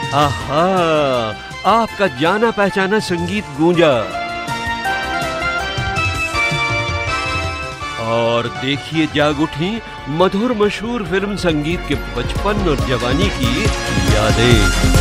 आहा, आपका जाना पहचाना संगीत गूंजा। और देखिए जाग उठी मधुर मशहूर फिल्म संगीत के बचपन और जवानी की यादें।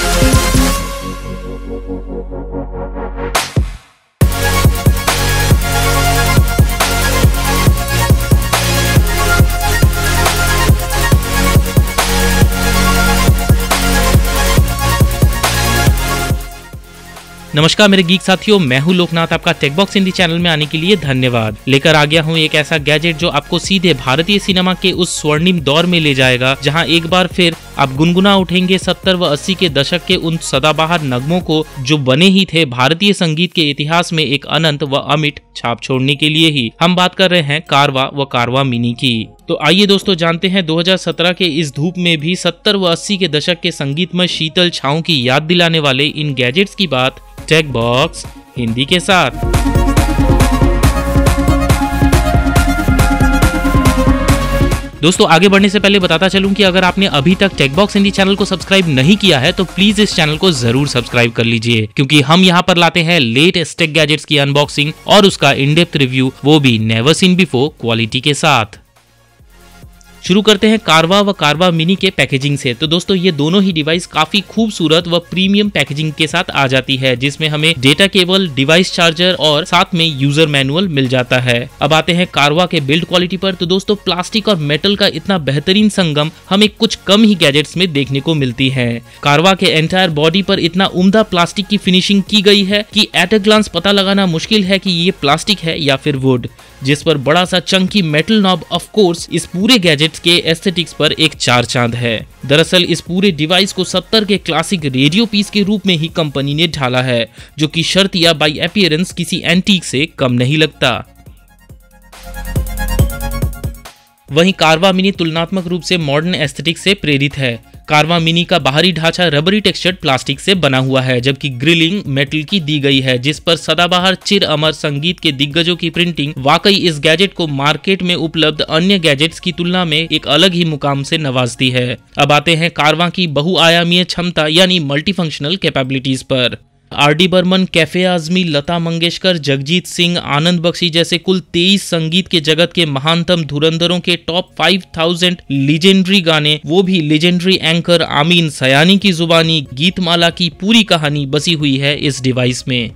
नमस्कार मेरे गीक साथियों, मैं हूं लोकनाथ। आपका टेकबॉक्स हिंदी चैनल में आने के लिए धन्यवाद। लेकर आ गया हूं एक ऐसा गैजेट जो आपको सीधे भारतीय सिनेमा के उस स्वर्णिम दौर में ले जाएगा जहां एक बार फिर आप गुनगुना उठेंगे 70 व 80 के दशक के उन सदाबहार नगमों को जो बने ही थे भारतीय संगीत के इतिहास में एक अनंत व अमिट छाप छोड़ने के लिए ही। हम बात कर रहे हैं कारवा व कारवा मिनी की। तो आइए दोस्तों जानते हैं 2017 के इस धूप में भी 70 व 80 के दशक के संगीतमय शीतल छाओं की याद दिलाने वाले इन गैजेट्स की बात टेक बॉक्स हिंदी के साथ। दोस्तों आगे बढ़ने से पहले बताता चलूं कि अगर आपने अभी तक टेक बॉक्स हिंदी चैनल को सब्सक्राइब नहीं किया है तो प्लीज इस चैनल को जरूर सब्सक्राइब कर लीजिए, क्योंकि हम यहां पर लाते हैं लेटेस्ट टेक गैजेट्स की अनबॉक्सिंग और उसका इन डेप्थ रिव्यू, वो भी नेवर सीन बिफोर क्वालिटी के साथ। शुरू करते हैं कारवा व कारवा मिनी के पैकेजिंग से। तो दोस्तों ये दोनों ही डिवाइस काफी खूबसूरत व प्रीमियम पैकेजिंग के साथ आ जाती है, जिसमें हमें डेटा केबल, डिवाइस चार्जर और साथ में यूजर मैनुअल मिल जाता है। अब आते हैं कारवा के बिल्ड क्वालिटी पर। तो दोस्तों प्लास्टिक और मेटल का इतना बेहतरीन संगम हमें कुछ कम ही गैजेट्स में देखने को मिलती है। कारवा के एंटायर बॉडी पर इतना उम्दा प्लास्टिक की फिनिशिंग की गई है कि एट अ ग्लांस पता लगाना मुश्किल है कि ये प्लास्टिक है या फिर वुड, जिस पर बड़ा सा chunky metal knob of course इस पूरे गैजेट्स के एस्थेटिक्स पर एक चार चांद है। दरअसल इस पूरे डिवाइस को 70 के क्लासिक रेडियो पीस के रूप में ही कंपनी ने ढाला है, जो कि शर्त या बाई अपीयरेंस किसी एंटीक से कम नहीं लगता। वहीं कारवा मिनी तुलनात्मक रूप से मॉडर्न एस्थेटिक से प्रेरित है। कारवा मिनी का बाहरी ढांचा रबरी टेक्सचर्ड प्लास्टिक से बना हुआ है, जबकि ग्रिलिंग मेटल की दी गई है, जिस पर सदाबहार चिर अमर संगीत के दिग्गजों की प्रिंटिंग वाकई इस गैजेट को मार्केट में उपलब्ध अन्य गैजेट्स की तुलना में एक अलग ही मुकाम से नवाजती है। अब आते हैं कारवा की बहुआयामीय क्षमता यानी मल्टीफंक्शनल कैपेबिलिटीज पर। आर.डी. बर्मन, कैफे आजमी, लता मंगेशकर, जगजीत सिंह, आनंद बख्शी जैसे कुल 23 संगीत के जगत के महानतम धुरंधरों के टॉप 5000 लीजेंडरी गाने, वो भी लीजेंडरी एंकर आमीन सयानी की जुबानी गीतमाला की पूरी कहानी बसी हुई है इस डिवाइस में।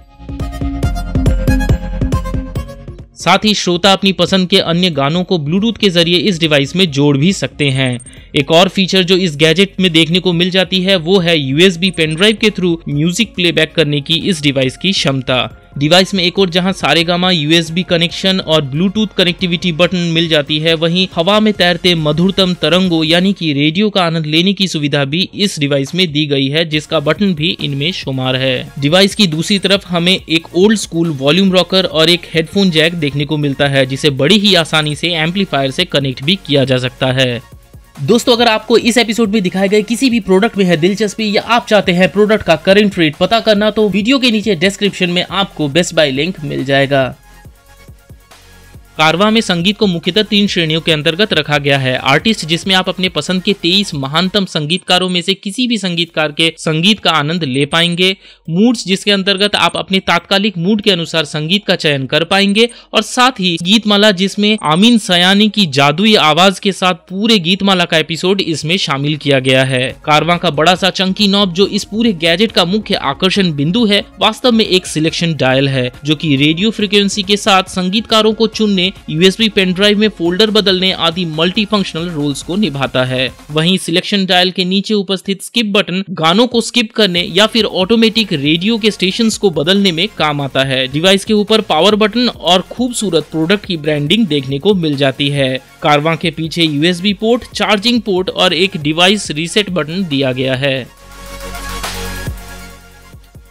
साथ ही श्रोता अपनी पसंद के अन्य गानों को ब्लूटूथ के जरिए इस डिवाइस में जोड़ भी सकते हैं। एक और फीचर जो इस गैजेट में देखने को मिल जाती है वो है यूएसबी पेन ड्राइव के थ्रू म्यूजिक प्लेबैक करने की इस डिवाइस की क्षमता। डिवाइस में एक और जहां सारेगामा यूएसबी कनेक्शन और ब्लूटूथ कनेक्टिविटी बटन मिल जाती है, वहीं हवा में तैरते मधुरतम तरंगों यानी कि रेडियो का आनंद लेने की सुविधा भी इस डिवाइस में दी गई है, जिसका बटन भी इनमें शुमार है। डिवाइस की दूसरी तरफ हमें एक ओल्ड स्कूल वॉल्यूम रॉकर और एक हेडफोन जैक देखने को मिलता है, जिसे बड़ी ही आसानी से एम्पलीफायर से कनेक्ट भी किया जा सकता है। दोस्तों अगर आपको इस एपिसोड में दिखाए गए किसी भी प्रोडक्ट में है दिलचस्पी या आप चाहते हैं प्रोडक्ट का करंट रेट पता करना, तो वीडियो के नीचे डिस्क्रिप्शन में आपको बेस्ट बाय लिंक मिल जाएगा। कारवा में संगीत को मुख्यतः 3 श्रेणियों के अंतर्गत रखा गया है। आर्टिस्ट, जिसमें आप अपने पसंद के 23 महानतम संगीतकारों में से किसी भी संगीतकार के संगीत का आनंद ले पाएंगे। मूड्स, जिसके अंतर्गत आप अपने तात्कालिक मूड के अनुसार संगीत का चयन कर पाएंगे। और साथ ही गीतमाला, जिसमें आमीन सयानी की जादुई आवाज के साथ पूरे गीतमाला का एपिसोड इसमें शामिल किया गया है। कारवा का बड़ा सा चंकी नॉब जो इस पूरे गैजेट का मुख्य आकर्षण बिंदु है, वास्तव में एक सिलेक्शन डायल है, जो कि रेडियो फ्रीक्वेंसी के साथ संगीतकारों को चुनने, यूएसबी पेन ड्राइव में फोल्डर बदलने आदि मल्टी फंक्शनल रोल्स को निभाता है। वहीं सिलेक्शन डायल के नीचे उपस्थित स्किप बटन गानों को स्किप करने या फिर ऑटोमेटिक रेडियो के स्टेशंस को बदलने में काम आता है। डिवाइस के ऊपर पावर बटन और खूबसूरत प्रोडक्ट की ब्रांडिंग देखने को मिल जाती है। कारवा के पीछे यूएसबी पोर्ट, चार्जिंग पोर्ट और एक डिवाइस रीसेट बटन दिया गया है।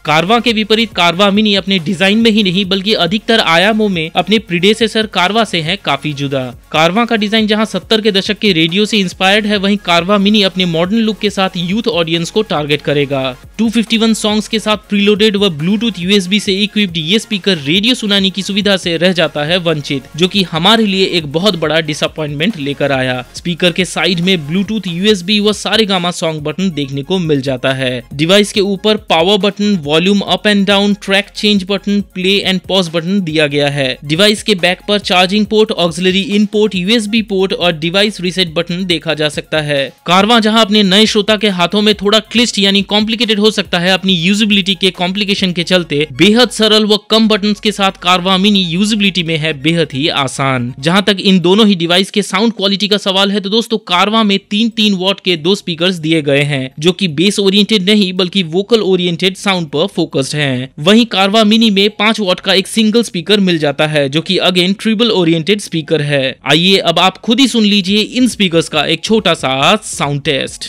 कारवा के विपरीत कारवा मिनी अपने डिजाइन में ही नहीं बल्कि अधिकतर आयामों में अपने प्रीडेसेसर कारवा से है काफी जुदा। कारवा का डिजाइन जहां 70 के दशक के रेडियो से इंस्पायर्ड है, वहीं कारवा मिनी अपने मॉडर्न लुक के साथ यूथ ऑडियंस को टारगेट करेगा। 251 सॉन्ग्स के साथ प्रीलोडेड व ब्लूटूथ यूएसबी से इक्विप्ड ये स्पीकर रेडियो सुनाने की सुविधा से रह जाता है वंचित, जो कि हमारे लिए एक बहुत बड़ा डिसअपॉइंटमेंट लेकर आया। स्पीकर के साइड में ब्लूटूथ यूएसबी व सारेगामा सॉन्ग बटन देखने को मिल जाता है। डिवाइस के ऊपर power button, volume up and down, track change button, play and pause button दिया गया है। डिवाइस के बैक पर charging port, auxiliary in port, USB port और डिवाइस रीसेट बटन देखा जा सकता है। कारवा जहां अपने नए श्रोता के हाथों में थोड़ा क्लिष्ट यानी कॉम्प्लिकेटेड हो सकता है अपनी यूजेबिलिटी के कॉम्प्लिकेशन के चलते, बेहद सरल व कम बटन्स के साथ कारवा मिनी यूजेबिलिटी में है बेहद ही आसान। जहां तक इन दोनों ही डिवाइस के साउंड क्वालिटी का सवाल है तो दोस्तों कारवा में 3-3 वॉट के 2 स्पीकर्स दिए गए हैं, जो कि बेस ओरिएंटेड नहीं बल्कि वोकल ओरिएंटेड साउंड पर फोकस्ड हैं। वहीं कारवा मिनी में 5 वॉट का एक सिंगल स्पीकर मिल जाता है, जो कि अगेन ट्रिपल ओरिएंटेड स्पीकर है। आइए अब आप खुद ही सुन लीजिए इन स्पीकर्स का एक छोटा सा sound test.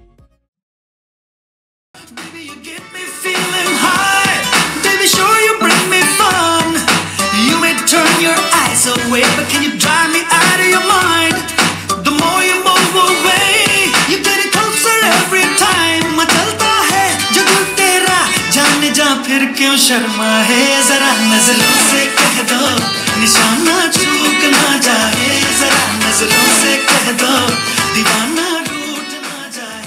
Away, but can you drive me out of your mind? The more you move away, you get it closer every time. मचलता है जगू तेरा, जाने जा फिर क्यों शर्मा है, जरा नजरों से कह दो निशाना चूक ना जाए, जरा नजरों से कह दो दीवाना रूठ ना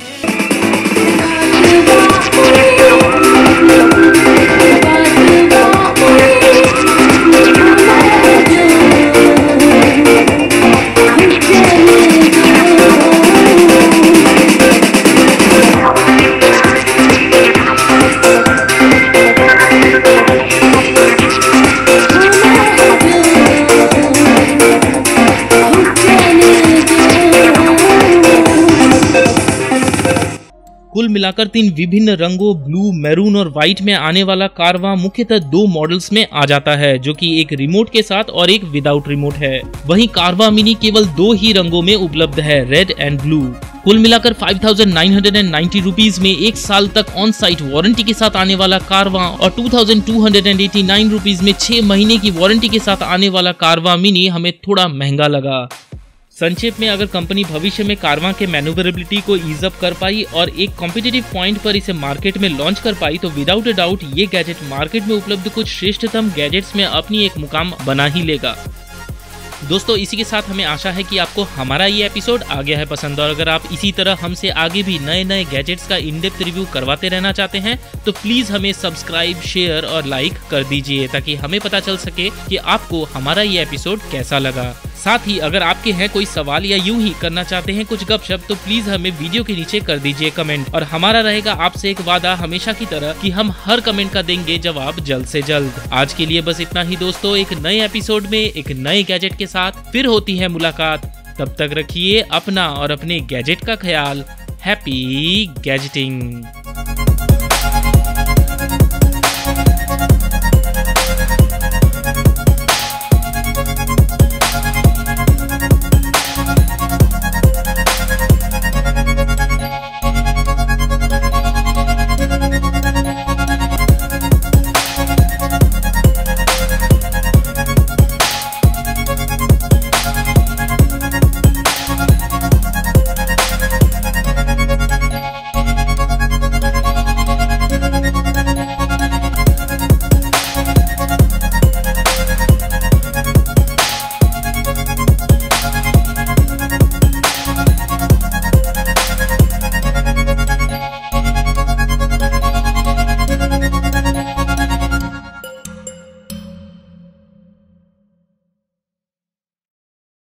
कुल मिलाकर 3 विभिन्न रंगों ब्लू, मैरून और व्हाइट में आने वाला कारवा मुख्यतः 2 मॉडल्स में आ जाता है, जो कि एक रिमोट के साथ और एक विदाउट रिमोट है। वहीं कारवा मिनी केवल 2 ही रंगों में उपलब्ध है, रेड एंड ब्लू। कुल मिलाकर 5,990 रुपीज में 1 साल तक ऑन साइट वारंटी के साथ आने वाला कारवा और 2,289 रुपीज में 6 महीने की वारंटी के साथ आने वाला कारवा मिनी हमें थोड़ा महंगा लगा। संक्षेप में अगर कंपनी भविष्य में कारवा के मैन्यूवरेबिलिटी को ईज अप कर पाई और एक कॉम्पिटिटिव पॉइंट पर इसे मार्केट में लॉन्च कर पाई तो विदाउट अ डाउट ये गैजेट मार्केट में उपलब्ध कुछ श्रेष्ठतम गैजेट्स में अपनी एक मुकाम बना ही लेगा। दोस्तों इसी के साथ हमें आशा है कि आपको हमारा ये एपिसोड आ गया है पसंद, और अगर आप इसी तरह हमसे आगे भी नए नए गैजेट्स का इन डेप्थ रिव्यू करवाते रहना चाहते हैं तो प्लीज हमें सब्सक्राइब, शेयर और लाइक कर दीजिए, ताकि हमें पता चल सके कि आपको हमारा ये एपिसोड कैसा लगा। साथ ही अगर आपके हैं कोई सवाल या यूं ही करना चाहते हैं कुछ गपशप तो प्लीज हमें वीडियो के नीचे कर दीजिए कमेंट, और हमारा रहेगा आपसे एक वादा हमेशा की तरह कि हम हर कमेंट का देंगे जवाब जल्द से जल्द। आज के लिए बस इतना ही दोस्तों, एक नए एपिसोड में एक नए गैजेट के साथ फिर होती है मुलाकात। तब तक रखिए अपना और अपने गैजेट का ख्याल। हैप्पी गैजेटिंग।